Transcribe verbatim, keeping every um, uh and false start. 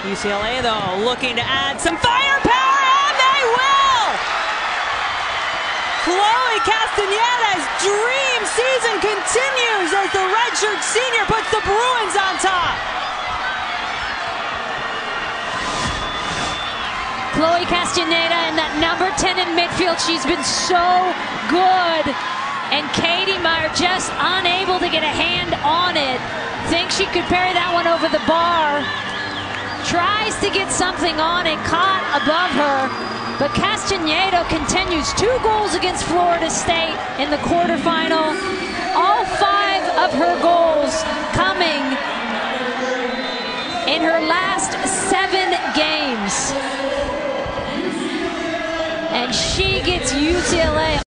U C L A, though, looking to add some firepower, and they will! Chloe Castañeda's dream season continues as the redshirt senior puts the Bruins on top. Chloe Castañeda in that number ten in midfield. She's been so good. And Katie Meyer just unable to get a hand on it. Thinks she could parry that one over the bar. Tries to get something on it, caught above her. But Castañeda continues. Two goals against Florida State in the quarterfinal. All five of her goals coming in her last seven games. And she gets U C L A